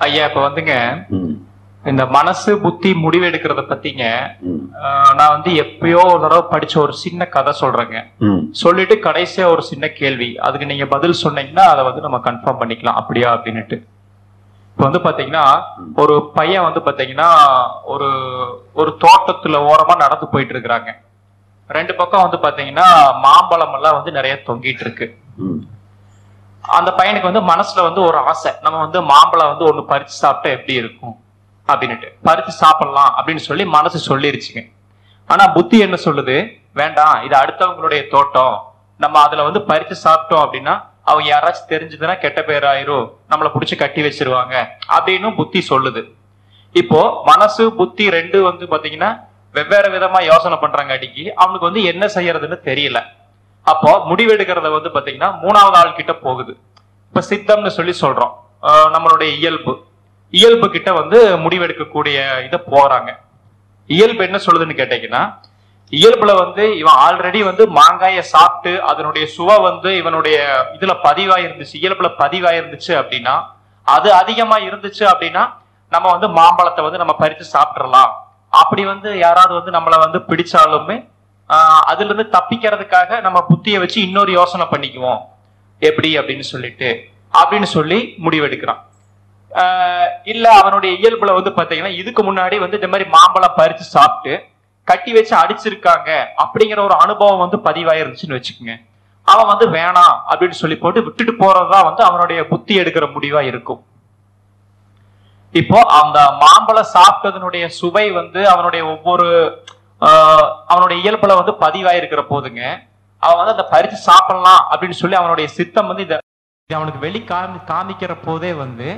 ஐயா இப்ப வந்துங்க இந்த மனசு புத்தி முடிவு எடுக்கிறத பத்திங்க நான் வந்து எப்பயோ ஒரு தடவை படிச்ச ஒரு சின்ன கதை சொல்றேங்க. சொல்லிட்டு கடைசியா ஒரு சின்ன கேள்வி, அதுக்கு நீங்க பதில் சொன்னீங்கன்னா அதை வந்து நம்ம கன்ஃபார்ம் பண்ணிக்கலாம் அப்படியா அப்படின்னுட்டு. இப்ப வந்து பாத்தீங்கன்னா ஒரு பையன் வந்து பாத்தீங்கன்னா ஒரு ஒரு தோட்டத்துல ஓரமா நடந்து போயிட்டு இருக்கிறாங்க. ரெண்டு பக்கம் வந்து பாத்தீங்கன்னா மாம்பழம் எல்லாம் வந்து நிறைய தொங்கிட்டு இருக்கு. அந்த பையனுக்கு வந்து மனசுல வந்து ஒரு ஆசை, நம்ம வந்து மாம்பழம் வந்து ஒண்ணு பறிச்சு சாப்பிட்டா எப்படி இருக்கும் அப்படின்னுட்டு, பறிச்சு சாப்பிடலாம் அப்படின்னு சொல்லி மனசு சொல்லிருச்சுங்க. ஆனா புத்தி என்ன சொல்லுது, வேண்டாம், இது அடுத்தவங்களுடைய தோட்டம், நம்ம அதுல வந்து பறிச்சு சாப்பிட்டோம் அப்படின்னா அவங்க யாராச்சும் தெரிஞ்சதுன்னா கெட்ட பேராயிரும், நம்மளை புடிச்சு கட்டி வச்சிருவாங்க அப்படின்னு புத்தி சொல்லுது. இப்போ மனசு புத்தி ரெண்டு வந்து பாத்தீங்கன்னா வெவ்வேறு விதமா யோசனை பண்றாங்க. அடிக்கி அவனுக்கு வந்து என்ன செய்யறதுன்னு தெரியல. அப்போ முடிவெடுக்கிறத வந்து பாத்தீங்கன்னா மூணாவது ஆள் கிட்ட போகுது. இப்ப சித்தம்னு சொல்லி சொல்றோம், நம்மளுடைய இயல்பு கிட்ட வந்து முடிவெடுக்கக்கூடிய இதை போறாங்க. இயல்பு என்ன சொல்லுதுன்னு கேட்டீங்கன்னா, இயல்புல வந்து இவன் ஆல்ரெடி வந்து மாங்காய சாப்பிட்டு அதனுடைய சுவை வந்து இவனுடைய இதுல பதிவாயிருந்துச்சு, இயல்புல பதிவாயிருந்துச்சு அப்படின்னா, அது அதிகமா இருந்துச்சு அப்படின்னா நம்ம வந்து மாம்பழத்தை வந்து நம்ம பறித்து சாப்பிடலாம். அப்படி வந்து யாராவது வந்து நம்மளை வந்து பிடிச்சாலுமே அதுல இருந்து தப்பிக்கிறதுக்காக நம்ம புத்தியை வச்சு இன்னொரு யோசனை பண்ணிக்குவோம் எப்படி அப்படின்னு சொல்லி முடிவெடுக்கிறான். இல்ல அவனுடைய இயல்புல வந்து பாத்தீங்கன்னா இதுக்கு முன்னாடி வந்து இந்த மாதிரி மாம்பழம் பறிச்சு சாப்பிட்டு கட்டி வச்சு அடிச்சிருக்காங்க அப்படிங்கிற ஒரு அனுபவம் வந்து பதிவாயிருந்துச்சுன்னு வச்சுக்கோங்க. அவன் வந்து வேணாம் அப்படின்னு சொல்லி போட்டு விட்டுட்டு போறதுதான் வந்து அவனுடைய புத்தி எடுக்கிற முடிவா இருக்கும். இப்போ அந்த மாம்பழம் சாப்பிட்டதனுடைய சுவை வந்து அவனுடைய ஒவ்வொரு அவனுடைய இயல்புல வந்து பதிவாயிருக்கிற போதுங்க, அவன் வந்து அந்த பறிச்சு சாப்பிடலாம் அப்படின்னு சொல்லி அவனுடைய சித்தம் வந்து இதை அவனுக்கு வெளி காமிக்கிற போதே வந்து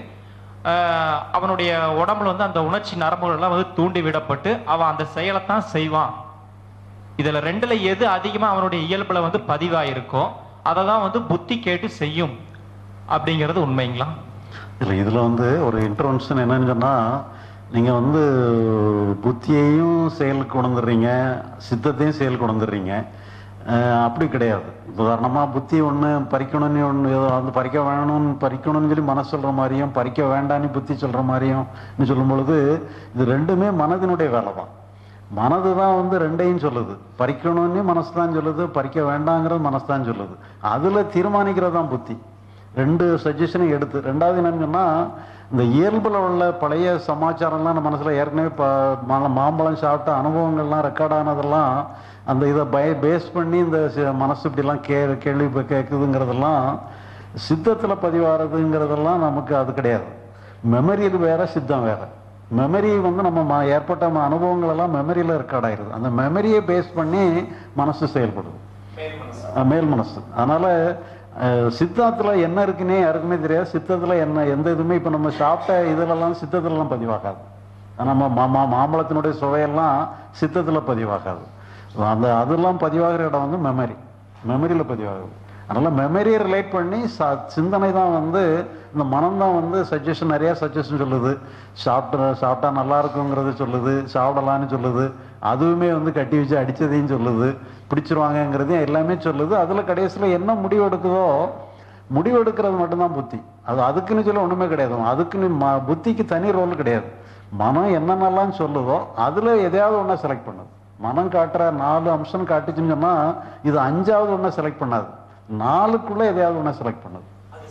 அவனுடைய உடம்புல வந்து அந்த உணர்ச்சி நரம்புகள் எல்லாம் வந்து தூண்டி விடப்பட்டு அவன் அந்த செயலை தான் செய்வான். இதுல ரெண்டுல எது அதிகமா அவனுடைய இயல்புல வந்து பதிவாயிருக்கோ அதை தான் வந்து புத்தி கேட்டு செய்யும் அப்படிங்கிறது உண்மைங்களா? இல்லை, இதில் வந்து ஒரு இன்டர்வென்ஷன் என்னன்னு சொன்னால், நீங்கள் வந்து புத்தியையும் செயலுக்கு கொண்டுறீங்க, சித்தத்தையும் செயலுக்கு கொண்டுறீங்க. அப்படி கிடையாது. உதாரணமாக புத்தி ஒன்று பறிக்கணும்னு ஒன்று ஏதோ வந்து பறிக்கணும்னு சொல்லி மனசு சொல்கிற மாதிரியும் பறிக்க வேண்டான்னு புத்தி சொல்கிற மாதிரியும் சொல்லும் பொழுது இது ரெண்டுமே மனதினுடைய வேலை தான். மனது தான் வந்து ரெண்டையும் சொல்லுது. பறிக்கணும்னு மனசு தான் சொல்லுது, பறிக்க வேண்டாங்கிறது மனசு தான் சொல்லுது. அதில் தீர்மானிக்கிறது தான் புத்தி. ரெண்டு சஜஷனையும் எடுத்து. ரெண்டாவது என்னன்னு சொன்னால், இந்த இயல்பில் உள்ள பழைய சமாச்சாரம்லாம் நம்ம மனசில் ஏற்கனவே மாம்பழம் சாப்பிட்ட அனுபவங்கள்லாம் ரெக்கார்ட் ஆனதெல்லாம் அந்த இதை பேஸ் பண்ணி இந்த மனசு இப்படிலாம் கேள்வி கேட்குதுங்கிறதெல்லாம் சித்தத்தில் பதிவாகிறதுங்கிறதெல்லாம் நமக்கு அது கிடையாது. மெமரியில் வேற, சித்தம் வேற. மெமரி வந்து நம்ம ஏற்பட்ட அனுபவங்கள் எல்லாம் மெமரியில் ரெக்கார்ட் ஆயிடுது. அந்த மெமரியை பேஸ் பண்ணி மனசு செயல்படுது, மேல் மனசு. அதனால சித்தத்துல என்ன இருக்குன்னே யாருக்குமே தெரியாது. சித்தத்துல என்ன எந்த இதுவுமே இப்போ நம்ம சாப்பிட்ட இதுலலாம் சித்தத்துலலாம் பதிவாகாது. நம்ம மாம்பழத்தினுடைய சுவையெல்லாம் சித்தத்துல பதிவாகாது. அதெல்லாம் பதிவாகிற இடம் வந்து மெமரியில் பதிவாகுது. அதனால மெமரியை ரிலேட் பண்ணி சிந்தனை தான் வந்து இந்த மனம் தான் வந்து நிறைய சஜஷன் சொல்லுது. சாப்பிட்டா நல்லா இருக்குங்கிறது சொல்லுது, சாப்பிடலான்னு சொல்லுது. அதுவுமே வந்து கட்டி வச்சு அடிச்சதையும் சொல்லுது, பிடிச்சிருவாங்கங்கிறதையும் எல்லாமே சொல்லுது. அதுல கடைசியில் என்ன முடிவு எடுக்குதோ, முடிவு எடுக்கிறது மட்டும்தான் புத்தி. அதுக்குன்னு சொல்ல ஒண்ணுமே கிடையாது. அதுக்குன்னு புத்திக்கு தனி ரோல் கிடையாது. மனம் என்னென்னலாம் சொல்லுதோ அதுல எதையாவது ஒண்ணா செலக்ட் பண்ணுது. மனம் காட்டுற 4 அம்சம் காட்டுச்சுன்னு சொன்னா இது 5வது ஒண்ணா செலக்ட் பண்ணாது. 4க்குள்ள எதையாவது ஒண்ணா செலக்ட் பண்ணுது.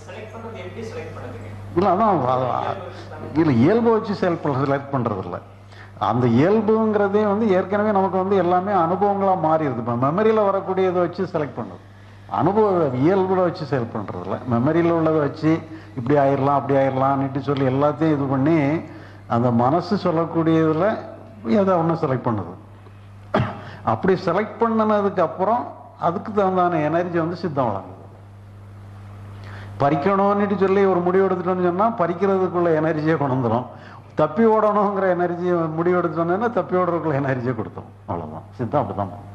இல்லை, அதான் இல்லை, இயல்பை வச்சு செலக்ட் பண்றது இல்லை. அந்த இயல்புங்கிறதே வந்து ஏற்கனவே நமக்கு வந்து எல்லாமே அனுபவங்களாக மாறிடுது. இப்போ மெமரியில் வரக்கூடியதை வச்சு செலக்ட் பண்ணுது. இயல்புல வச்சு செலக்ட் பண்ணுறது இல்லை. மெமரியில் உள்ளதை வச்சு இப்படி ஆயிடலாம் அப்படி ஆயிடலாம்னுட்டு சொல்லி எல்லாத்தையும் இது பண்ணி அந்த மனசு சொல்லக்கூடியதில் எதை ஒன்று செலக்ட் பண்ணுது. அப்படி செலக்ட் பண்ணினதுக்கு அப்புறம் அதுக்கு தகுந்தான எனர்ஜி வந்து சித்தம் வழங்குது. பறிக்கணும்னுட்டு சொல்லி ஒரு முடிவு எடுத்துட்டோம்னு சொன்னால் பறிக்கிறதுக்குள்ள எனர்ஜியை கொண்டு வந்துடும். தப்பி ஓடணுங்கிற எனர்ஜியை முடிவு எடுத்துட்டோம்னா தப்பி ஓடுறதுக்குள்ள எனர்ஜியை கொடுத்தோம். அவ்வளோதான். சித்தம் அப்படிதான்.